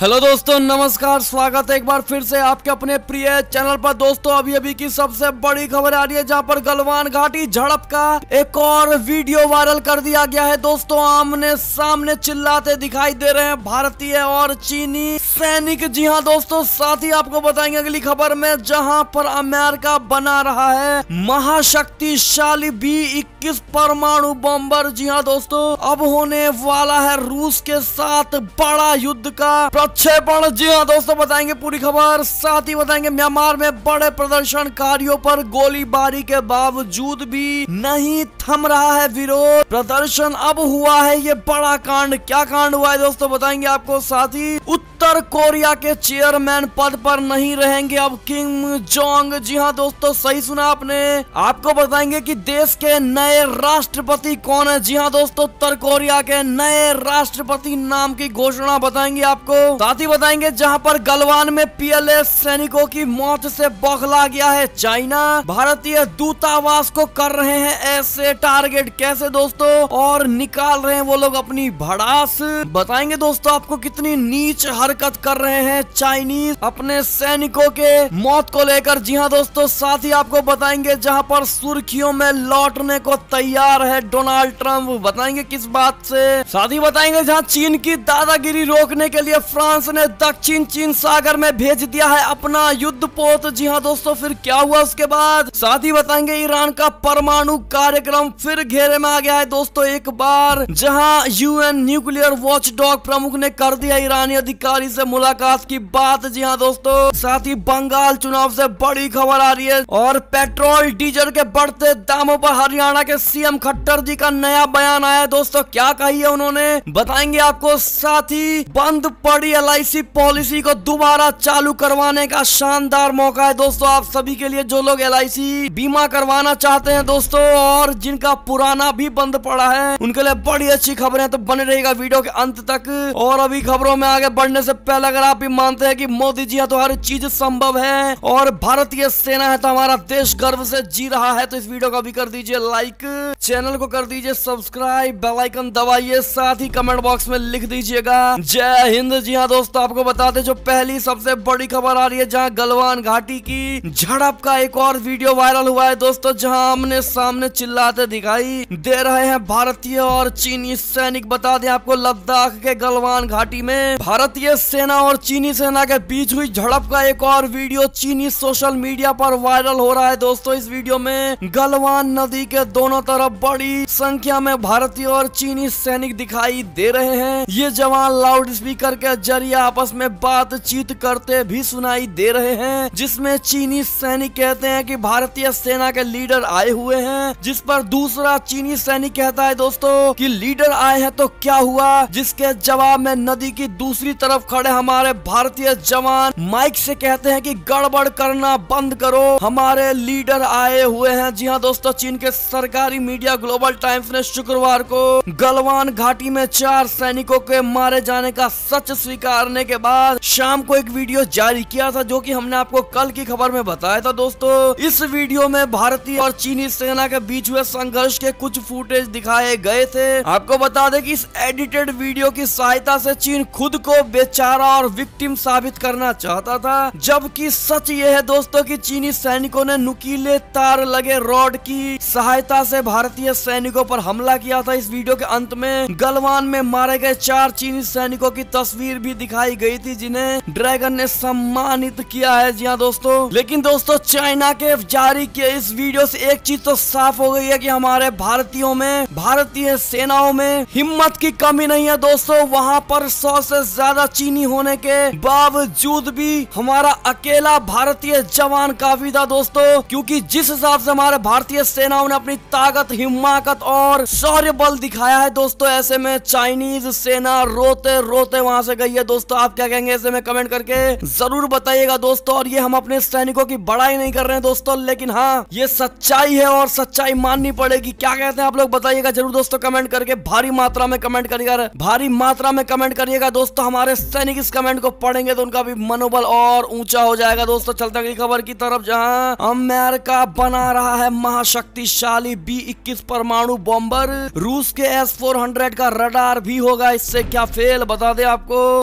Hello दोस्तों, नमस्कार। स्वागत है एक बार फिर से आपके अपने प्रिय चैनल पर। दोस्तों अभी अभी की सबसे बड़ी खबर आ रही है, जहां पर गलवान घाटी झड़प का एक और वीडियो वायरल कर दिया गया है। दोस्तों आमने सामने चिल्लाते दिखाई दे रहे हैं भारतीय और चीनी सैनिक। जी हाँ दोस्तों, साथ ही आपको बताएंगे अगली खबर में, जहां पर अमेरिका बना रहा है महाशक्तिशाली B-21 परमाणु बॉम्बर। जी हाँ दोस्तों, अब होने वाला है रूस के साथ बड़ा युद्ध का प्रक्षेपण। जी हाँ दोस्तों, बताएंगे पूरी खबर। साथ ही बताएंगे म्यांमार में बड़े प्रदर्शनकारियों पर गोलीबारी के बावजूद भी नहीं थम रहा है विरोध प्रदर्शन। अब हुआ है ये बड़ा कांड। क्या कांड हुआ है दोस्तों, बताएंगे आपको। साथ ही उत्तर कोरिया के चेयरमैन पद पर नहीं रहेंगे अब किम जोंग। जी हाँ दोस्तों, सही सुना आपने। आपको बताएंगे कि देश के नए राष्ट्रपति कौन है। जी हाँ दोस्तों, उत्तर कोरिया के नए राष्ट्रपति नाम की घोषणा बताएंगे आपको। साथ ही बताएंगे जहां पर गलवान में PLA सैनिकों की मौत से बौखला गया है चाइना। भारतीय दूतावास को कर रहे हैं ऐसे टारगेट। कैसे दोस्तों, और निकाल रहे हैं वो लोग अपनी भड़ास। बताएंगे दोस्तों आपको कितनी नीच हरकत कर रहे हैं चाइनीज अपने सैनिकों के मौत को लेकर। जी हाँ दोस्तों, साथ ही आपको बताएंगे जहां पर सुर्खियों में लौटने को तैयार है डोनाल्ड ट्रंप। बताएंगे किस बात से। साथ ही बताएंगे जहां चीन की दादागिरी रोकने के लिए फ्रांस ने दक्षिण चीन सागर में भेज दिया है अपना युद्धपोत। जी हाँ दोस्तों, फिर क्या हुआ उसके बाद। साथ ही बताएंगे ईरान का परमाणु कार्यक्रम फिर घेरे में आ गया है दोस्तों एक बार, जहां UN न्यूक्लियर वॉचडॉग प्रमुख ने कर दिया ईरानी अधिकारी से मुलाकात की बात। जी हाँ दोस्तों, साथ ही बंगाल चुनाव से बड़ी खबर आ रही है, और पेट्रोल डीजल के बढ़ते दामों पर हरियाणा के CM खट्टर जी का नया बयान आया है दोस्तों। क्या कही है उन्होंने, बताएंगे आपको। साथ ही बंद पड़ी LIC पॉलिसी को दोबारा चालू करवाने का शानदार मौका है दोस्तों आप सभी के लिए, जो लोग LIC बीमा करवाना चाहते हैं दोस्तों, और जिनका पुराना भी बंद पड़ा है, उनके लिए बड़ी अच्छी खबरें। तो बने रहेगा वीडियो के अंत तक। और अभी खबरों में आगे बढ़ने से पहले, अगर आप भी मानते हैं कि मोदी जी है तो हर चीज संभव है, और भारतीय सेना है तो हमारा देश गर्व से जी रहा है, तो इस वीडियो को भी कर दीजिए लाइक, चैनल को कर दीजिए सब्सक्राइब, बेल आइकन दबाइए, साथ ही कमेंट बॉक्स में लिख दीजिएगा जय हिंद। जी हाँ दोस्तों, आपको बता दें जो पहली सबसे बड़ी खबर आ रही है, जहां गलवान घाटी की झड़प का एक और वीडियो वायरल हुआ है दोस्तों, जहां आमने सामने चिल्लाते दिखाई दे रहे हैं भारतीय और चीनी सैनिक। बता दें आपको, लद्दाख के गलवान घाटी में भारतीय सेना और चीनी सेना के बीच हुई झड़प का एक और वीडियो चीनी सोशल मीडिया पर वायरल हो रहा है दोस्तों। इस वीडियो में गलवान नदी के दोनों तरफ बड़ी संख्या में भारतीय और चीनी सैनिक दिखाई दे रहे हैं। ये जवान लाउड स्पीकर के जरिए आपस में बातचीत करते भी सुनाई दे रहे हैं, जिसमें चीनी सैनिक कहते हैं कि भारतीय सेना के लीडर आए हुए हैं, जिस पर दूसरा चीनी सैनिक कहता है दोस्तों कि लीडर आए हैं तो क्या हुआ, जिसके जवाब में नदी की दूसरी तरफ खड़े हमारे भारतीय जवान माइक से कहते हैं कि गड़बड़ करना बंद करो, हमारे लीडर आए हुए हैं। जी हाँ दोस्तों, चीन के सरकारी मीडिया ग्लोबल टाइम्स ने शुक्रवार को गलवान घाटी में 4 सैनिकों के मारे जाने का सच स्वीकारने के बाद शाम को एक वीडियो जारी किया था, जो कि हमने आपको कल की खबर में बताया था दोस्तों। इस वीडियो में भारतीय और चीनी सेना के बीच हुए संघर्ष के कुछ फुटेज दिखाए गए थे। आपको बता दें कि इस एडिटेड वीडियो की सहायता से चीन खुद को बेचारा और विक्टिम साबित करना चाहता था, जबकि सच ये है दोस्तों कि चीनी सैनिकों ने नुकीले तार लगे रॉड की सहायता से भारतीय सैनिकों पर हमला किया था। इस वीडियो के अंत में गलवान में मारे गए 4 चीनी सैनिकों की तस्वीर भी दिखाई गई थी, जिन्हें ड्रैगन ने सम्मानित किया है। जी हाँ दोस्तों, लेकिन दोस्तों चाइना के जारी किए इस वीडियो से एक चीज तो साफ हो गई है कि हमारे भारतीयों में, भारतीय सेनाओं में हिम्मत की कमी नहीं है दोस्तों। वहां पर 100 से ज्यादा चीनी होने के बावजूद भी हमारा अकेला भारतीय जवान काफी था दोस्तों, क्योंकि जिस हिसाब से हमारे भारतीय सेनाओं ने अपनी ताकत, हिम्मत और शौर्य बल दिखाया है दोस्तों, ऐसे में चाइनीज सेना रोते रोते वहां से गई है दोस्तों। आप क्या कहेंगे ऐसे में कमेंट करके जरूर बताइएगा दोस्तों। और ये हम अपने सैनिकों की बड़ाई नहीं कर रहे हैं दोस्तों, लेकिन हाँ ये सच्चाई है और सच्चाई माननी पड़ेगी। क्या कहते हैं आप लोग, बताइएगा जरूर दोस्तों कमेंट करके। भारी मात्रा में कमेंट करिएगा, भारी मात्रा में कमेंट करिएगा दोस्तों। हमारे सैनिक इस कमेंट को पढ़ेंगे तो उनका भी मनोबल और ऊंचा हो जाएगा दोस्तों। चलते अगली खबर की तरफ, जहां अमेरिका बना रहा है महाशक्तिशाली B-21 परमाणु बॉम्बर। रूस के S-400 का रडार भी होगा इससे क्या फेल, बता दे आपको।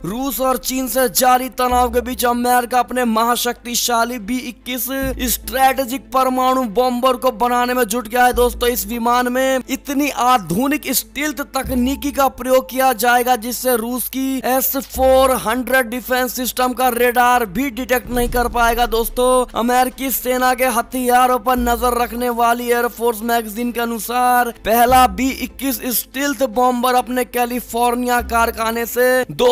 रूस और चीन से जारी तनाव के बीच अमेरिका अपने महाशक्तिशाली B-21 स्ट्रेटेजिक परमाणु बॉम्बर को बनाने में जुट गया है दोस्तों। इस विमान में इतनी आधुनिक स्टील्थ तकनीकी का प्रयोग किया जाएगा जिससे रूस की S-400 डिफेंस सिस्टम का रेडार भी डिटेक्ट नहीं कर पाएगा दोस्तों। अमेरिकी सेना के हथियारों पर नजर रखने वाली एयरफोर्स मैगजीन के अनुसार पहला B-21 स्टील्थ बॉम्बर अपने कैलिफोर्निया कारखाने से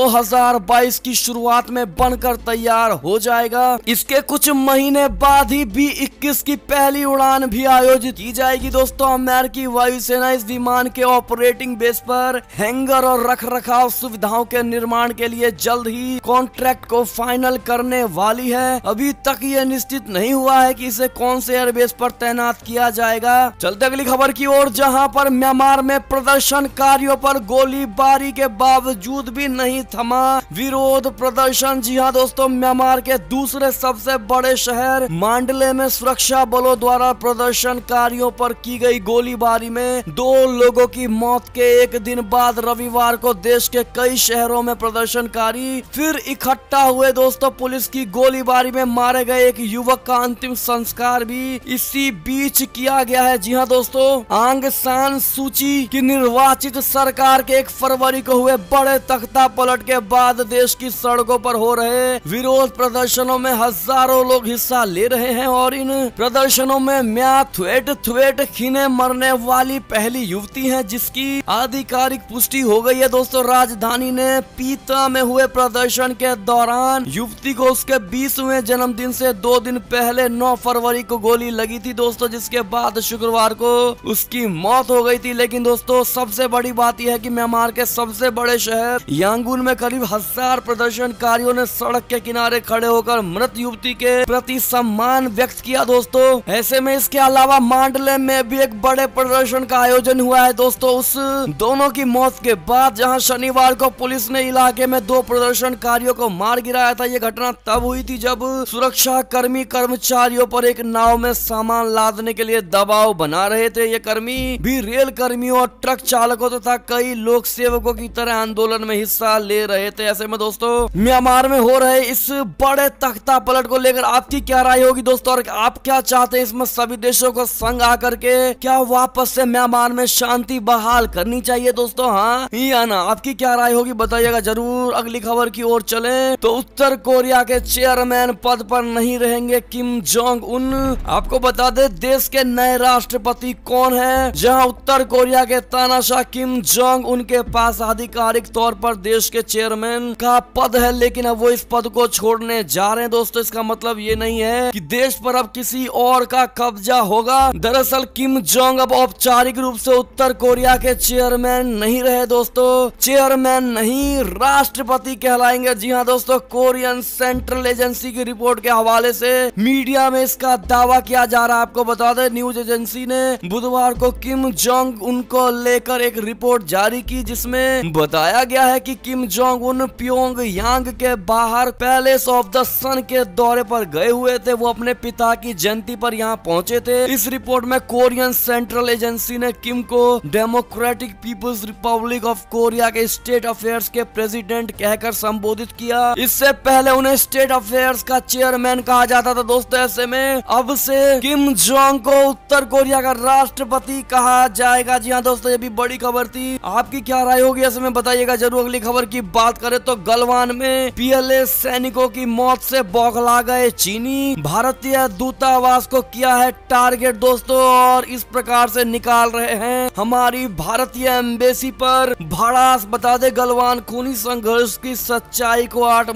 2022 की शुरुआत में बनकर तैयार हो जाएगा। इसके कुछ महीने बाद ही B-21 की पहली उड़ान भी आयोजित की जाएगी दोस्तों। अमेरिकी वायुसेना इस विमान के ऑपरेटिंग बेस पर हैंगर और रखरखाव सुविधाओं के निर्माण के लिए जल्द ही कॉन्ट्रैक्ट को फाइनल करने वाली है। अभी तक ये निश्चित नहीं हुआ है कि इसे कौन से एयरबेस पर तैनात किया जाएगा। चलते अगली खबर की ओर, जहां पर म्यांमार में प्रदर्शनकारियों पर गोलीबारी के बावजूद भी नहीं थमा विरोध प्रदर्शन। जी हां दोस्तों, म्यांमार के दूसरे सबसे बड़े शहर मांडले में सुरक्षा बलों द्वारा प्रदर्शनकारियों पर की गई गोलीबारी में 2 लोगों की मौत के एक दिन बाद रविवार को देश के कई शहरों में प्रदर्शनकारी फिर इकट्ठा हुए दोस्तों। पुलिस की गोलीबारी में मारे गए एक युवक का अंतिम संस्कार भी इसी बीच किया गया है। जी हां दोस्तों, आंग सान सूची की निर्वाचित सरकार के 1 फरवरी को हुए बड़े तख्ता पलट के बाद देश की सड़कों पर हो रहे विरोध प्रदर्शनों में हजारों लोग हिस्सा ले रहे हैं और इन प्रदर्शनों में म्या थ्वेट खीने मरने वाली पहली युवती है जिसकी आधिकारिक पुष्टि हो गई है दोस्तों। राजधानी ने पीता में हुए प्रदर्शन के दौरान युवती को उसके 20वें जन्मदिन से 2 दिन पहले 9 फरवरी को गोली लगी थी दोस्तों, जिसके बाद शुक्रवार को उसकी मौत हो गई थी। लेकिन दोस्तों, सबसे बड़ी बात यह है कि म्यांमार के सबसे बड़े शहर यांगून में करीब 1000 प्रदर्शनकारियों ने सड़क के किनारे खड़े होकर मृत युवती के प्रति सम्मान व्यक्त किया दोस्तों। ऐसे में इसके अलावा मांडले में भी एक बड़े प्रदर्शन का आयोजन हुआ है दोस्तों। उस दोनों की मौत के बाद जहां शनिवार को पुलिस ने इलाके में 2 प्रदर्शनकारियों को मार गिराया था। ये घटना तब हुई थी जब सुरक्षा कर्मी कर्मचारियों पर एक नाव में सामान लादने के लिए दबाव बना रहे थे। ये कर्मी भी रेल कर्मियों और ट्रक चालकों तथा कई लोक सेवकों की तरह आंदोलन में हिस्सा ले रहे थे। ऐसे में दोस्तों, म्यांमार में हो रहे इस बड़े तख्ता पलट को लेकर आपकी क्या राय होगी दोस्तों, और आप क्या चाहते हैं इसमें सभी देशों को संग आकर के क्या वापस से म्यांमार में शांति बहाल करनी चाहिए दोस्तों, हाँ या ना? आपकी क्या राय होगी बताइएगा जरूर। अगली खबर की ओर चलें तो उत्तर कोरिया के चेयरमैन पद पर नहीं रहेंगे किम जोंग उन। आपको बता दे देश के नए राष्ट्रपति कौन है। जहां उत्तर कोरिया के तानाशाह किम जोंग उनके पास आधिकारिक तौर पर देश के चेयरमैन का पद है, लेकिन अब वो इस पद को छोड़ने जा रहे हैं दोस्तों। इसका मतलब ये नहीं है कि देश पर अब किसी और का कब्जा होगा। दरअसल किम जोंग अब औपचारिक रूप से उत्तर कोरिया के चेयरमैन नहीं रहे दोस्तों। चेयरमैन नहीं, राष्ट्रपति कहलाएंगे। जी हाँ दोस्तों, कोरियन सेंट्रल एजेंसी की रिपोर्ट के हवाले से मीडिया में इसका दावा किया जा रहा है। आपको बता दें, न्यूज एजेंसी ने बुधवार को किम जोंग उन को लेकर एक रिपोर्ट जारी की जिसमें बताया गया है कि किम जोंग उन प्योंगयांग के बाहर पैलेस ऑफ द सन के दौरे पर गए हुए थे। वो अपने पिता की जयंती पर यहाँ पहुंचे थे। इस रिपोर्ट में कोरियन सेंट्रल एजेंसी ने किम को Democratic People's Republic of Korea के स्टेट अफेयर्स के प्रेसिडेंट कहकर संबोधित किया। इससे पहले उन्हें स्टेट अफेयर्स का चेयरमैन कहा जाता था दोस्तों। ऐसे में अब से किम जोंग को उत्तर कोरिया का राष्ट्रपति कहा जाएगा। जी हाँ दोस्तों, ये भी बड़ी खबर थी। आपकी क्या राय होगी ऐसे में बताइएगा जरूर। अगली खबर की बात करें तो गलवान में PLA सैनिकों की मौत से बौखला गए चीनी। भारतीय दूतावास को किया है टारगेट दोस्तों, और इस प्रकार से निकाल रहे हैं हमारी भारतीय एम्बेसी पर भड़ास। बता दे, गलवान खूनी संघर्ष की सच्चाई को 8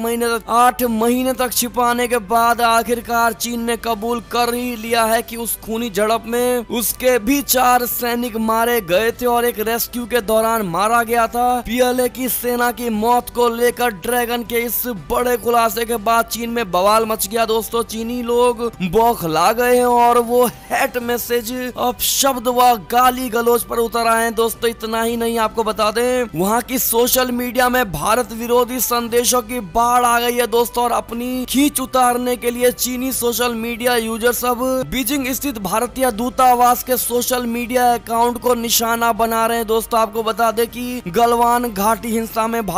महीने तक छिपाने के बाद आखिरकार चीन ने कबूल कर ही लिया है कि उस खूनी झड़प में उसके भी 4 सैनिक मारे गए थे और एक रेस्क्यू के दौरान मारा गया था। PLA की सेना की मौत को लेकर ड्रैगन के इस बड़े खुलासे के बाद चीन में बवाल मच गया दोस्तों। चीनी लोग बौखला गए हैं और वो हेट मैसेज अब शब्द व गाली गलौज पर उतर आए हैं दोस्तों। इतना ही नहीं, आपको बता दें वहाँ की सोशल मीडिया में भारत विरोधी संदेशों की बाढ़ आ गई है दोस्तों, और अपनी खींच उतारने के लिए चीनी सोशल मीडिया यूजर सब बीजिंग स्थित भारतीय दूतावास के सोशल मीडिया अकाउंट को निशाना बना रहे हैं दोस्तों। आपको बता दें कि गलवान घाटी हिंसा में भारत के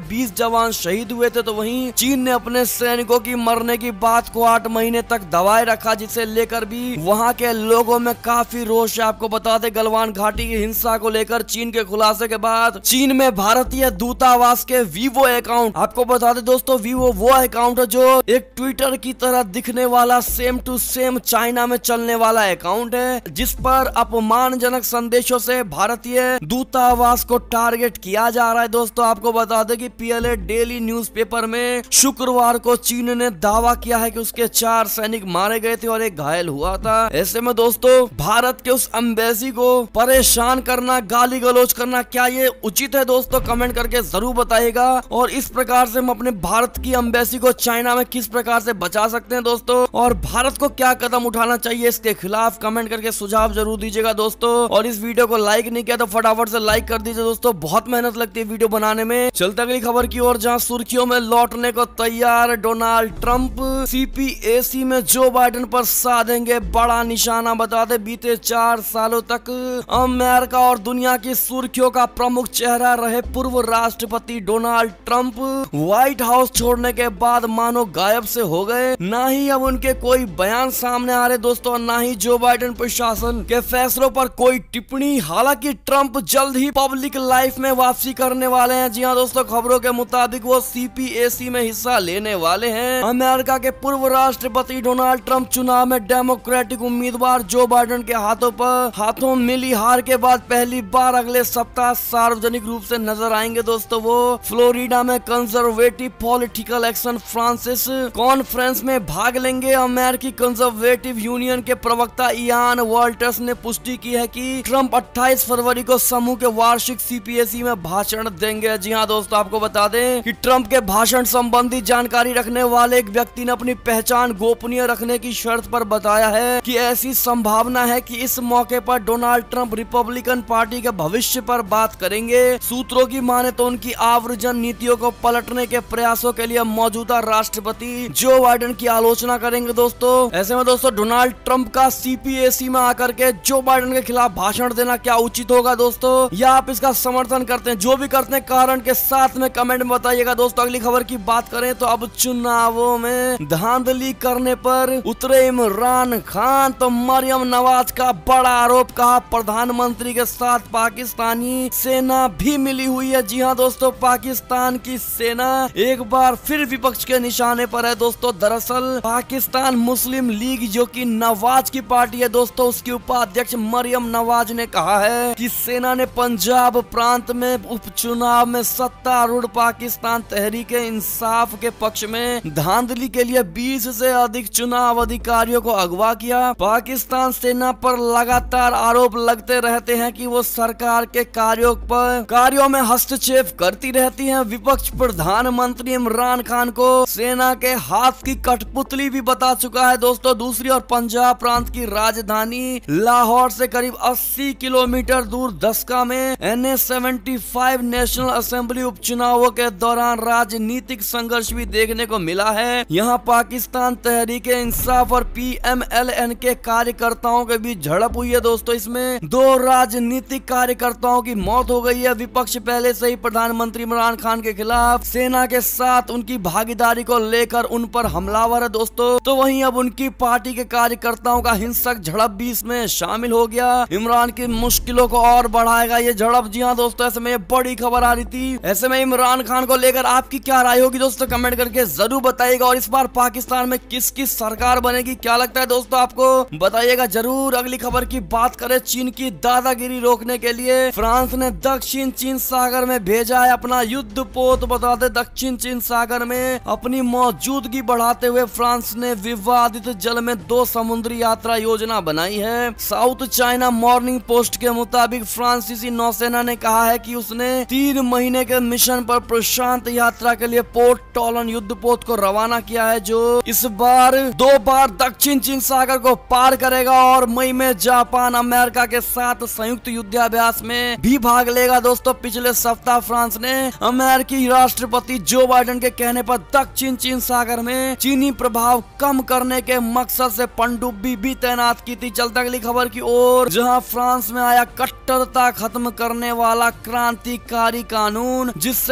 20 जवान शहीद हुए थे, तो वहीं चीन ने अपने सैनिकों की मरने की बात को 8 महीने तक दबाए रखा, जिसे लेकर भी वहां के लोगों में काफी रोष है। आपको बता दें, गलवान घाटी की हिंसा को लेकर चीन के खुलासे के बाद चीन में भारतीय दूतावास के वीवो अकाउंट, आपको बता दें दोस्तों, वीवो वो अकाउंट है जो एक ट्विटर की तरह दिखने वाला सेम टू सेम चाइना में चलने वाला अकाउंट है, जिस पर अपमानजनक संदेशों से भारतीय दूतावास को टारगेट किया जा रहा है। दोस्तों आपको बता दें कि पीएलए डेली न्यूज़पेपर में शुक्रवार को चीन ने दावा किया है कि उसके 4 सैनिक मारे गए थे और एक घायल हुआ था। ऐसे में दोस्तों भारत के उस एम्बेसी को परेशान करना, गाली गलौज करना, क्या ये उचित है? दोस्तों कमेंट करके जरूर बताइएगा। और इस प्रकार से हम अपने भारत की एम्बेसी को चाइना में किस प्रकार से बचा सकते हैं दोस्तों, और भारत को क्या कदम उठाना चाहिए इसके खिलाफ कमेंट करके सुझाव जरूर दीजिएगा दोस्तों। और इस वीडियो को लाइक नहीं किया तो फटाफट से लाइक कर दीजिए दोस्तों, बहुत मेहनत लगती है वीडियो बनाने में। चलते अगली खबर की ओर, जहां सुर्खियों में लौटने को तैयार डोनाल्ड ट्रंप सीपीएसी में जो बाइडेन पर साधेंगे बड़ा निशाना। बता दें बीते 4 सालों तक अमेरिका और दुनिया की सुर्खियों का प्रमुख चेहरा रहे पूर्व राष्ट्रपति डोनाल्ड ट्रंप व्हाइट हाउस छोड़ने के बाद मानो गायब से हो गए। ना ही अब उनके कोई बयान सामने आ रहे दोस्तों, ना ही जो बाइडेन प्रशासन के फैसलों पर कोई टिप्पणी। हालांकि ट्रंप जल्द ही पब्लिक लाइफ में वापसी करने वाले हैं। जी हाँ दोस्तों, खबरों के मुताबिक वो सीपीएसी में हिस्सा लेने वाले हैं। अमेरिका के पूर्व राष्ट्रपति डोनाल्ड ट्रंप चुनाव में डेमोक्रेटिक उम्मीदवार जो बाइडेन के हाथों मिली हार के बाद पहली बार अगले सप्ताह सार्वजनिक रूप से नजर आएंगे दोस्तों। वो फ्लोरिडा में conservative political action Francis conference में भाग लेंगे। अमेरिकी कंजर्वेटिव यूनियन के प्रवक्ता इयान वॉल्टर्स ने पुष्टि की है कि ट्रंप 28 फरवरी को समूह के वार्षिक सीपीएसी में भाषण देंगे। जी हाँ दोस्तों, आपको बता दें कि ट्रंप के भाषण संबंधी जानकारी रखने वाले एक व्यक्ति ने अपनी पहचान गोपनीय रखने की शर्त पर बताया है कि ऐसी संभावना है कि इस मौके पर डोनाल्ड ट्रंप रिपब्लिकन पार्टी के भविष्य पर बात करेंगे। सूत्रों की माने तो उनकी आव्रजन नीतियों को पलटने के प्रयासों के लिए मौजूदा राष्ट्रपति जो बाइडेन की आलोचना करेंगे दोस्तों। ऐसे में दोस्तों डोनाल्ड ट्रंप का सीपीएसी में आकर के जो बाइडेन के खिलाफ भाषण देना क्या उचित होगा दोस्तों, या आप इसका समर्थन करते हैं? जो भी करते हैं कारण के साथ में कमेंट में बताइएगा दोस्तों। अगली खबर की बात करें तो अब चुनावों में धांधली करने पर उतरे इमरान खान, तो मरियम नवाज का बड़ा आरोप, कहा प्रधानमंत्री के साथ पाकिस्तानी सेना भी मिली हुई है। जी हाँ दोस्तों, पाकिस्तान की सेना एक बार फिर विपक्ष के निशाने पर है दोस्तों। दरअसल पाकिस्तान मुस्लिम लीग जो कि नवाज की पार्टी है दोस्तों, उसकी उपाध्यक्ष मरियम नवाज ने कहा है कि सेना ने पंजाब प्रांत में उपचुनाव में सत्तारूढ़ पाकिस्तान तहरीक-ए-इंसाफ के पक्ष में धांधली के लिए 20 से अधिक चुनाव अधिकारियों को अगवा किया। पाकिस्तान सेना पर लगातार आरोप लगते रहते हैं कि वो सरकार के कार्यों में हस्तक्षेप करती रहती है। विपक्ष प्रधानमंत्री इमरान खान को सेना के हाथ की कठपुतली भी बता चुका है दोस्तों। दूसरी ओर पंजाब प्रांत की राजधानी लाहौर से करीब 80 किलोमीटर दूर दस्का में NA-75 नेशनल असेंबली उपचुनावों के दौरान राजनीतिक संघर्ष भी देखने को मिला है। यहाँ पाकिस्तान तहरीक-ए-इंसाफ और PMLN के कार्यकर्ताओं के बीच झड़प हुई है दोस्तों। इसमें 2 राजनीतिक कार्यकर्ताओं की मौत हो गई है। विपक्ष पहले से ही प्रधानमंत्री इमरान खान के खिलाफ सेना के साथ उनकी भागीदारी को लेकर उन पर हमलावर है दोस्तों। तो वहीं अब उनकी पार्टी के कार्यकर्ताओं का हिंसक झड़प भी इसमें शामिल हो गया। इमरान की मुश्किलों को और बढ़ाएगा ये झड़प। जी हाँ दोस्तों, ऐसे में बड़ी खबर आ रही थी। ऐसे में इमरान खान को लेकर आपकी क्या राय होगी दोस्तों, कमेंट करके जरूर बताइएगा। और इस बार पाकिस्तान में किसकी सरकार बनेगी, क्या लगता है दोस्तों आपको, बताइएगा जरूर। अगली खबर की बात करें, चीन की दादागिरी रोकने के लिए फ्रांस ने दक्षिण चीन सागर में भेजा है अपना युद्धपोत। बता दें दक्षिण चीन सागर में अपनी मौजूदगी बढ़ाते हुए फ्रांस ने विवादित जल में 2 समुद्री यात्रा योजना बनाई है। साउथ चाइना मॉर्निंग पोस्ट के मुताबिक फ्रांसीसी नौसेना ने कहा है कि उसने 3 महीने के मिशन पर प्रशांत यात्रा के लिए पोर्ट टॉलन युद्धपोत को रवाना किया है, जो इस बार 2 बार दक्षिण चीन सागर को पार करेगा और मई में जापान अमेरिका के साथ संयुक्त युद्धाभ्यास में भी भाग लेगा दोस्तों। पिछले सप्ताह फ्रांस ने अमेरिकी राष्ट्रपति जो बाइडेन के कहने पर दक्षिण चीन सागर में चीनी प्रभाव कम करने के मकसद से पनडुब्बी भी तैनात की थी। चलता अगली खबर की ओर, जहां फ्रांस में आया कट्टरता खत्म करने वाला क्रांतिकारी कानून, जिससे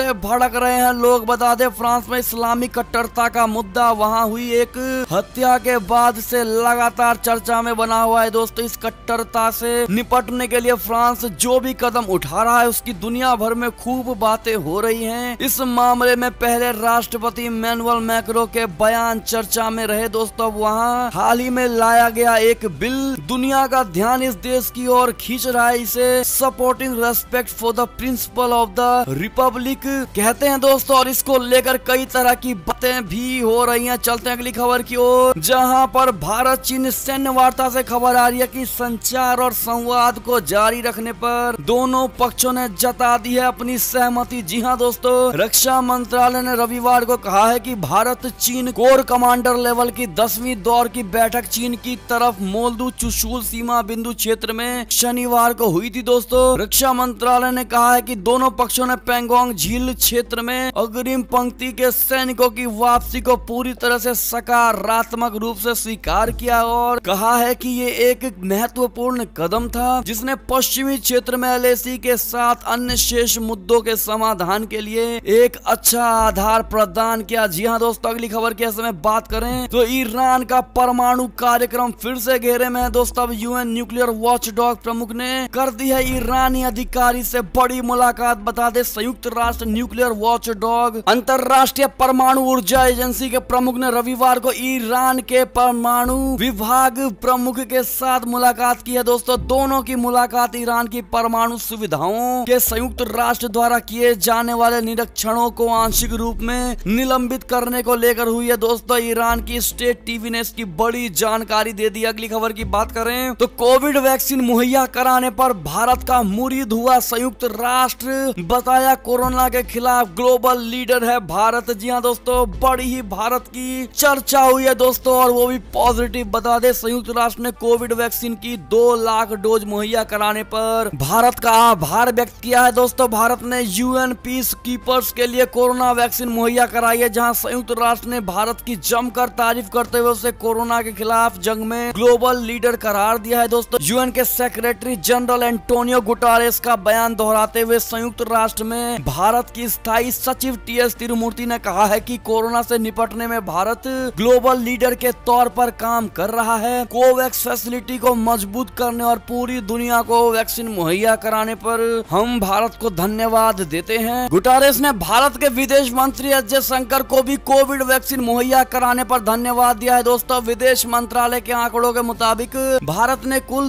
से भड़क रहे हैं लोग। बता दे फ्रांस में इस्लामी कट्टरता का मुद्दा वहां हुई एक हत्या के बाद से लगातार चर्चा में बना हुआ है दोस्तों। इस कट्टरता से निपटने के लिए फ्रांस जो भी कदम उठा रहा है उसकी दुनिया भर में खूब बातें हो रही हैं। इस मामले में पहले राष्ट्रपति इमैनुअल मैक्रों के बयान चर्चा में रहे दोस्तों। वहाँ हाल ही में लाया गया एक बिल दुनिया का ध्यान इस देश की ओर खींच रहा है। इसे supporting respect for the principle of the republic कहते हैं दोस्तों, और इसको लेकर कई तरह की बातें भी हो रही हैं। चलते हैं अगली खबर की ओर, जहां पर भारत चीन सैन्य वार्ता से खबर आ रही है कि संचार और संवाद को जारी रखने पर दोनों पक्षों ने जता दी है अपनी सहमति। जी हां दोस्तों, रक्षा मंत्रालय ने रविवार को कहा है कि भारत चीन कोर कमांडर लेवल की 10वीं दौर की बैठक चीन की तरफ मोलदू चुशूल सीमा बिंदु क्षेत्र में शनिवार को हुई थी दोस्तों। रक्षा मंत्रालय ने कहा है कि दोनों पक्षों ने पैंगोंग झील क्षेत्र में अग्रिम पंक्ति के सैनिकों की वापसी को पूरी तरह से सकारात्मक रूप से स्वीकार किया और कहा है कि ये एक महत्वपूर्ण कदम था जिसने पश्चिमी क्षेत्र में LAC के साथ अन्य शेष मुद्दों के समाधान के लिए एक अच्छा आधार प्रदान किया। जी हाँ दोस्तों, अगली खबर की समय बात करें तो ईरान का परमाणु कार्यक्रम फिर से घेरे में है दोस्तों। अब UN न्यूक्लियर वॉचडॉग प्रमुख ने कर दी है ईरानी अधिकारी से बड़ी मुलाकात। बता दे संयुक्त राष्ट्र न्यूक्लियर वॉचडॉग अंतरराष्ट्रीय परमाणु ऊर्जा एजेंसी के प्रमुख ने रविवार को ईरान के परमाणु विभाग प्रमुख के साथ मुलाकात की है दोस्तों। दोनों की मुलाकात ईरान की परमाणु सुविधाओं के संयुक्त राष्ट्र द्वारा किए जाने वाले निरीक्षणों को आंशिक रूप में निलंबित करने को लेकर हुई है दोस्तों। ईरान की स्टेट टीवी ने इसकी बड़ी जानकारी दे दी। अगली खबर की बात करें तो कोविड वैक्सीन मुहैया कराने पर भारत का मुरीद हुआ संयुक्त राष्ट्र। बताया कोरोना के खिलाफ ग्लोबल लीडर है भारत। जी हाँ दोस्तों, बड़ी ही भारत की चर्चा हुई है दोस्तों, और वो भी पॉजिटिव। बता दे संयुक्त राष्ट्र ने कोविड वैक्सीन की 2 लाख डोज मुहैया कराने पर भारत का आभार व्यक्त किया है दोस्तों। भारत ने UN पीस कीपर्स के लिए कोरोना वैक्सीन मुहैया कराई है, जहां संयुक्त राष्ट्र ने भारत की जमकर तारीफ करते हुए उसे कोरोना के खिलाफ जंग में ग्लोबल लीडर करार दिया है दोस्तों। UN के सेक्रेटरी जनरल एंटोनियो गुटेरेस का बयान दोहराते हुए संयुक्त राष्ट्र में भारत की स्थायी सचिव TS तिरुमूर्ति ने कहा है कि कोरोना से निपटने में भारत ग्लोबल लीडर के तौर पर काम कर रहा है। कोवैक्स फैसिलिटी को मजबूत करने और पूरी दुनिया को वैक्सीन मुहैया कराने पर हम भारत को धन्यवाद देते हैं। गुटेरेस ने भारत के विदेश मंत्री एस जयशंकर को भी कोविड वैक्सीन मुहैया कराने पर धन्यवाद दिया है दोस्तों। विदेश मंत्रालय के आंकड़ों के मुताबिक भारत ने कुल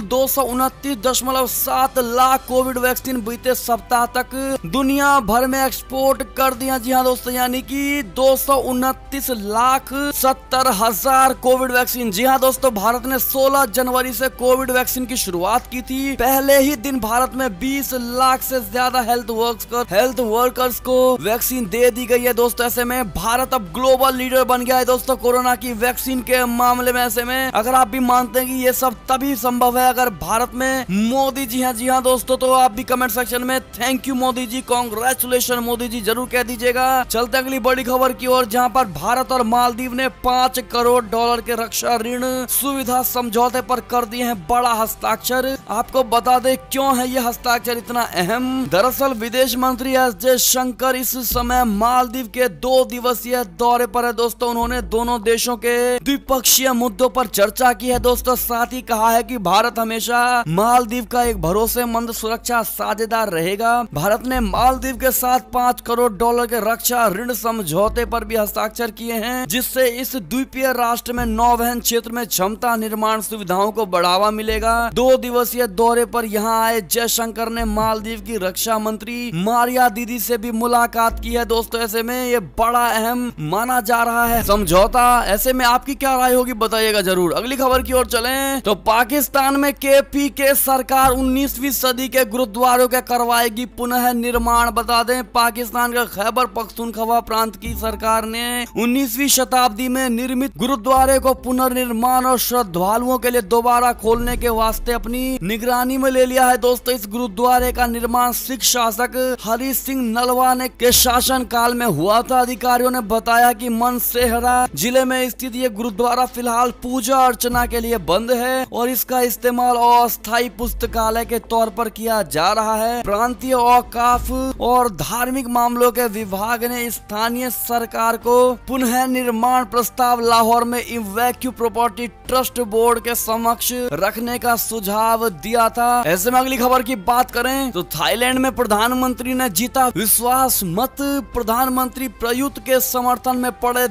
229.7 लाख कोविड वैक्सीन बीते सप्ताह तक दुनिया भर में एक्सपोर्ट कर दिया। जी हाँ दोस्तों, यानी कि 229,70,000 कोविड वैक्सीन। जी हाँ दोस्तों, भारत ने 16 जनवरी से कोविड वैक्सीन की शुरुआत की थी। पहले ही दिन भारत में 20 लाख से ज्यादा हेल्थ वर्कर्स को वैक्सीन दे दी गई है दोस्तों। ऐसे में भारत अब ग्लोबल लीडर बन गया है दोस्तों कोरोना की वैक्सीन के मामले में। ऐसे में अगर आप भी मानते हैं कि ये सब तभी संभव है अगर भारत में मोदी जी हाँ दोस्तों, तो आप भी कमेंट सेक्शन में thank you Modi ji, congratulation Modi ji जरूर कह दीजिएगा। चलते अगली बड़ी खबर की ओर, जहां पर भारत और मालदीव ने $5 करोड़ के रक्षा ऋण सुविधा समझौते पर कर दिए हैं बड़ा हस्ताक्षर। आपको बता दें क्यों है ये हस्ताक्षर इतना अहम। दरअसल विदेश मंत्री एस जयशंकर इस समय मालदीव के 2 दिवसीय दौरे पर है दोस्तों। उन्होंने दोनों देशों के द्विपक्षीय मुद्दों पर चर्चा की है दोस्तों। साथ ही कहा है कि भारत हमेशा मालदीव का एक भरोसेमंद सुरक्षा साझेदार रहेगा। भारत ने मालदीव के साथ $5 करोड़ के रक्षा ऋण समझौते पर भी हस्ताक्षर किए हैं, जिससे इस द्वीपीय राष्ट्र में नौवहन क्षेत्र में क्षमता निर्माण सुविधाओं को बढ़ावा मिलेगा। 2 दिवसीय दौरे पर यहाँ आए जयशंकर ने मालदीव की रक्षा मंत्री मारिया दीदी से भी मुलाकात की है दोस्तों। ऐसे में ये बड़ा अहम माना जा रहा है समझौता। ऐसे में आपकी क्या राय होगी बताइएगा जरूर। अगली खबर की ओर चलें तो पाकिस्तान में KPK सरकार 19वीं सदी के गुरुद्वारों के करवाएगी पुनः निर्माण। बता दें पाकिस्तान के खैबर पख्तूनख्वा प्रांत की सरकार ने 19वीं शताब्दी में निर्मित गुरुद्वारे को पुनर्निर्माण और श्रद्धालुओं के लिए दोबारा खोलने के वास्ते अपनी निगरानी में ले लिया है दोस्तों। इस गुरुद्वारे का निर्माण सिख शासक हरि सिंह नलवा के शासन काल में हुआ था। अधिकारियों ने बताया कि मनसेहरा जिले में स्थित ये गुरुद्वारा फिलहाल पूजा अर्चना के लिए बंद है और इसका इस्तेमाल अस्थायी पुस्तकालय के तौर पर किया जा रहा है। प्रांतीय औकाफ और धार्मिक धार्मिक मामलों के विभाग ने स्थानीय सरकार को पुनः निर्माण प्रस्ताव लाहौर में इवैक्यू प्रॉपर्टी ट्रस्ट बोर्ड के समक्ष रखने का सुझाव दिया था। ऐसे में अगली खबर की बात करें तो थाईलैंड में प्रधानमंत्री ने जीता विश्वास मत। प्रधानमंत्री प्रयुत के समर्थन में पड़े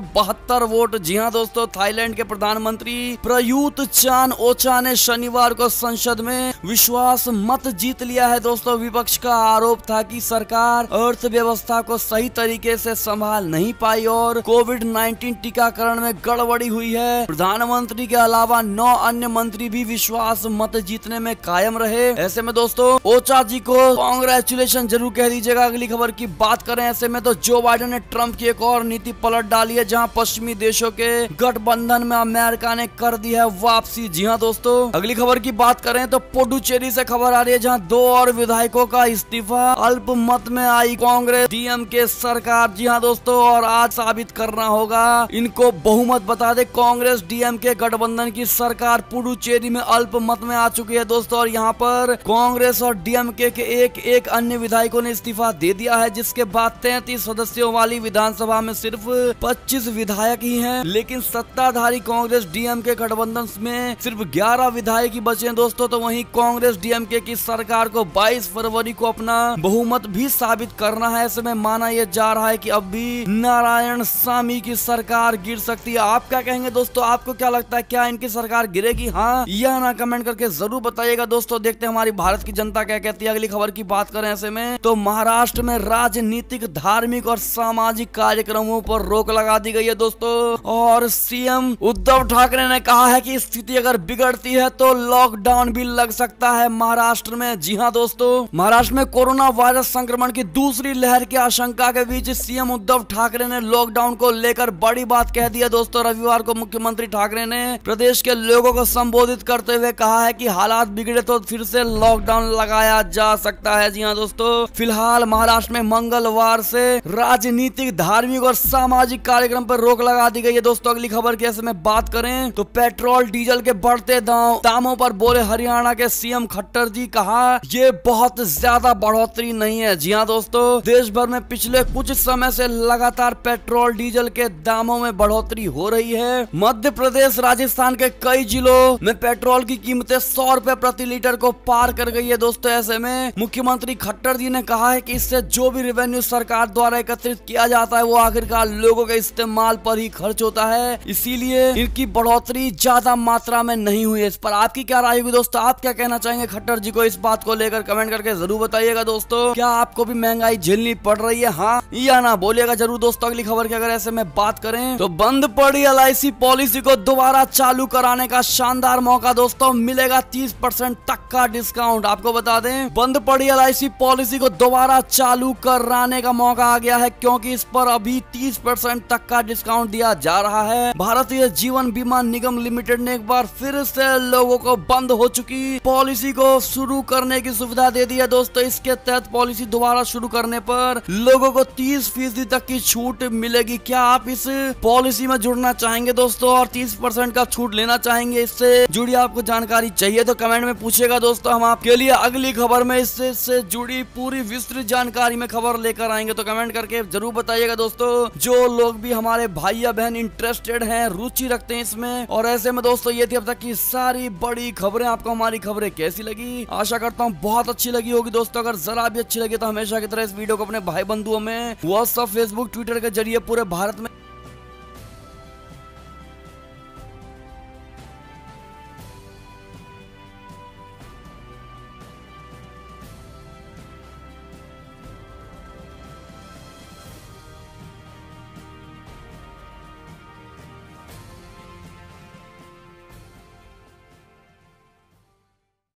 272 वोट। जी हाँ दोस्तों, थाईलैंड के प्रधानमंत्री प्रयुत चान ओचा ने शनिवार को संसद में विश्वास मत जीत लिया है। दोस्तों, विपक्ष का आरोप था कि सरकार अर्थव्यवस्था को सही तरीके से संभाल नहीं पाई और कोविड-19 टीकाकरण में गड़बड़ी हुई है। प्रधानमंत्री के अलावा 9 अन्य मंत्री भी विश्वास मत जीतने में कायम रहे। ऐसे में दोस्तों, ओचा जी को कांग्रेचुलेशन जरूर कह दीजिएगा। अगली खबर की बात करें ऐसे में तो जो बाइडेन ने ट्रंप की एक और नीति पलट डाली है, जहां पश्चिमी देशों के गठबंधन में अमेरिका ने कर दी है वापसी। जी हाँ दोस्तों, अगली खबर की बात करें तो पुडुचेरी से खबर आ रही है, जहां 2 और विधायकों का इस्तीफा। अल्पमत में आई कांग्रेस डीएमके सरकार। जी हाँ दोस्तों, और आज साबित करना होगा इनको बहुमत। बता दे, कांग्रेस डीएमके गठबंधन की सरकार पुडुचेरी में अल्पमत में आ चुकी है दोस्तों, और यहाँ पर कांग्रेस और डीएमके के एक अन्य विधायकों ने इस्तीफा दे दिया है, जिसके बाद 33 सदस्यों वाली विधानसभा में सिर्फ 25 विधायक ही हैं। लेकिन सत्ताधारी कांग्रेस डीएमके गठबंधन में सिर्फ 11 विधायक ही बचे हैं दोस्तों। तो वहीं कांग्रेस डीएमके की सरकार को 22 फरवरी को अपना बहुमत भी साबित करना है। ऐसे में माना यह जा रहा है कि अब भी नारायण सामी की सरकार गिर सकती है। आप क्या कहेंगे दोस्तों? आपको क्या लगता है, क्या इनकी सरकार गिरेगी, हाँ या ना? कमेंट करके जरूर बताइएगा दोस्तों। देखते हैं हमारी भारत की जनता क्या कहती है। अगली खबर की बात करें ऐसे में तो महाराष्ट्र में राजनीतिक, धार्मिक और सामाजिक कार्यक्रमों पर रोक लगा दी गई है दोस्तों, और सीएम उद्धव ठाकरे ने कहा है कि स्थिति अगर बिगड़ती है तो लॉकडाउन भी लग सकता है महाराष्ट्र में। जी हाँ दोस्तों, महाराष्ट्र में कोरोना वायरस संक्रमण की दूसरी लहर की आशंका के बीच सीएम उद्धव ठाकरे ने लॉकडाउन को लेकर बड़ी बात कह दी है दोस्तों। रविवार को मुख्यमंत्री ठाकरे ने प्रदेश के लोगों को संबोधित करते हुए कहा है कि हालात बिगड़े तो फिर से लॉकडाउन लगाया जा सकता है। जी हाँ दोस्तों, फिलहाल महाराष्ट्र में मंगलवार से राजनीतिक, धार्मिक और सामाजिक कार्यक्रम पर रोक लगा दी गई है दोस्तों। अगली खबर की ऐसे में बात करें तो पेट्रोल डीजल के बढ़ते दामों पर बोले हरियाणा के सीएम खट्टर जी, कहा ये बहुत ज्यादा बढ़ोतरी नहीं है। जी हाँ दोस्तों, देश भर में पिछले कुछ समय से लगातार पेट्रोल डीजल के दामों में बढ़ोतरी हो रही है। मध्य प्रदेश, राजस्थान के कई जिलों में पेट्रोल की कीमतें 100 रुपए प्रति लीटर को पार कर गई है दोस्तों। ऐसे में मुख्यमंत्री खट्टर जी ने कहा है कि इससे जो भी रेवेन्यू सरकार द्वारा एकत्रित किया जाता है वो आखिरकार लोगों के इस्तेमाल पर ही खर्च होता है, इसीलिए इनकी बढ़ोतरी ज्यादा मात्रा में नहीं हुई है। इस पर आपकी क्या राय होगी दोस्तों? आप क्या कहना चाहेंगे खट्टर जी को इस बात को लेकर? कमेंट करके जरूर बताइएगा दोस्तों। क्या आपको भी महंगाई झेलनी पड़ रही है, हाँ या ना? बोलिएगा जरूर दोस्तों। अगली खबर की अगर ऐसे में बात करें तो बंद पड़ी LIC पॉलिसी को दोबारा चालू कराने का शानदार मौका दोस्तों। मिलेगा 30% तक का डिस्काउंट। आपको बता दें, बंद पड़ी LIC पॉलिसी को दोबारा चालू कराने का मौका आ गया है, क्योंकि इस पर अभी 30% तक का डिस्काउंट दिया जा रहा है। भारतीय जीवन बीमा निगम लिमिटेड ने एक बार फिर से लोगों को बंद हो चुकी पॉलिसी को शुरू करने की सुविधा दे दी है दोस्तों। इसके तहत पॉलिसी दोबारा शुरू करने पर लोगों को 30% तक की छूट मिलेगी। क्या आप इस पॉलिसी में जुड़ना चाहेंगे दोस्तों और 30% का छूट लेना चाहेंगे? इससे जुड़ी आपको जानकारी चाहिए तो कमेंट में पूछेगा दोस्तों। हम आपके लिए अगली खबर में इससे जुड़ी पूरी विस्तृत जानकारी में खबर लेकर आएंगे, तो कमेंट करके जरूर बताइएगा दोस्तों। जो लोग भी हमारे भाई या बहन इंटरेस्टेड हैं, रुचि रखते हैं इसमें। और ऐसे में दोस्तों, ये थी अब तक की सारी बड़ी खबरें। आपको हमारी खबरें कैसी लगी? आशा करता हूँ बहुत अच्छी लगी होगी दोस्तों। अगर जरा भी अच्छी लगी तो हमेशा की तरह इस वीडियो को अपने भाई बंधुओं में व्हाट्सएप, फेसबुक, ट्विटर के जरिए पूरे भारत में